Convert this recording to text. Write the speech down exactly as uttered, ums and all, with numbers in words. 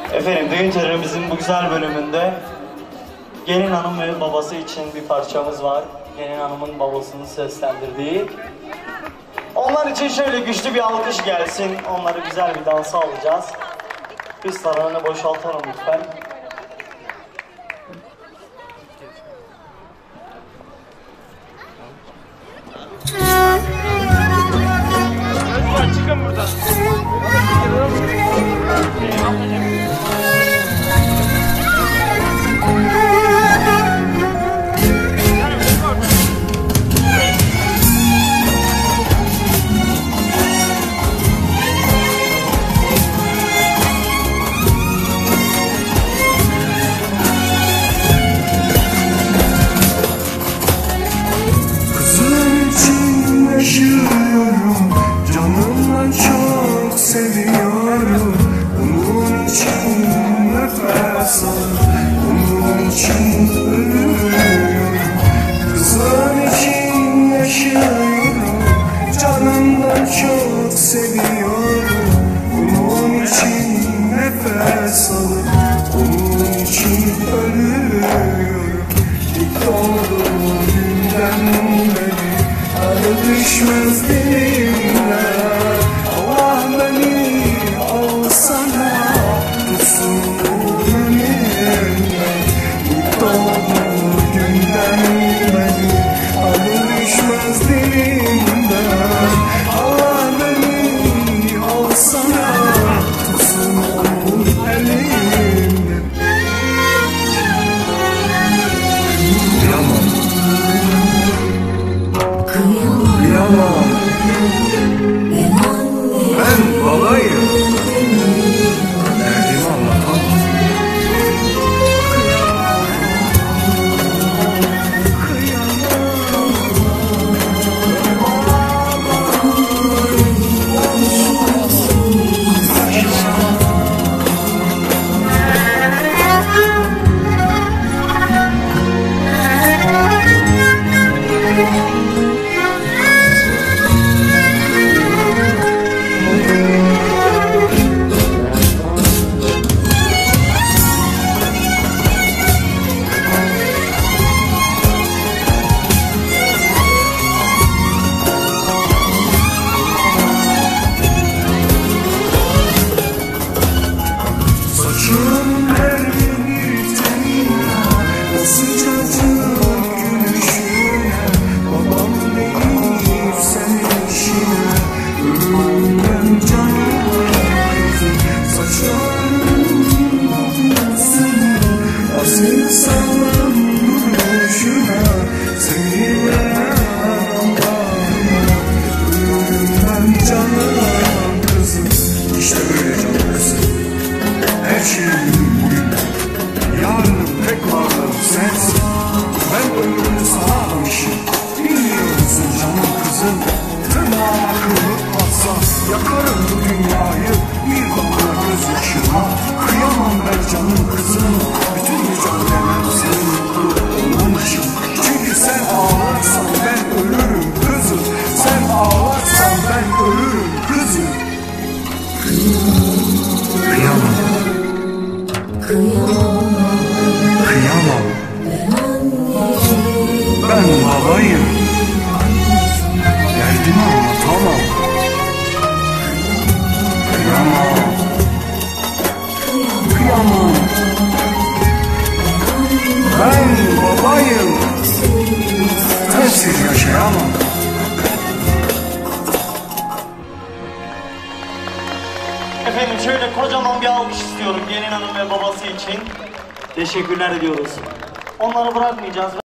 Efendim, düğün törenimizin bu güzel bölümünde gelin hanım ve babası için bir parçamız var. Gelin hanımın babasını seslendirdiği. Onlar için şöyle güçlü bir alkış gelsin. Onları güzel bir dansa alacağız. Biz taranını boşaltalım lütfen. Lütfen çıkın buradan. Yaşıyorum, canımdan çok seviyorum. Onun için nefes alır, onun için ölüyorum. Kızın için yaşıyorum, canımdan çok seviyorum. Onun için nefes alır, onun için ölüyorum. İlk doğduğum günden beri düşmez dilimle. Allah beni alsana, tutsun elimle. İlk doğduğum günden beri adı düşmez dilimle. Allah beni alsana, tutsun elimle. Kıyamam, ben babayım, derdimi anlatamam. Saçın her bir tenine, o sıcacık gülüşüne. Babam değil sen işine, ölümden canım. Saçların dokunmasına, asil sallan duruşuna. Seni veren Allah'ıma, ölümden canım kızım. İşte böyle canım kızım. Her şeyim bugün, yarınım tek varlığım sensin. Ben ömrümü sana adamışım, bilmiyor musun canım kızım? Tırnağıma kırılıp atsa, yakarım bu dünyayı bir bakıma gözyaşıma. Kıyamam ben canım kızım, bütün mücadelem senin mutlu olman için. Çünkü sen ağlarsan ben ölürüm kızım, sen ağlarsan ben ölürüm kızım. Kıyamam. Kıyamam. Ben babayım, derdimi anlatamam. Kıyamam. Kıyamam. Ben babayım, sensiz yaşayamam. Efendim, şöyle kocaman bir alkış istiyorum gelin hanım ve babası için. Teşekkürler ediyoruz. Onları bırakmayacağız.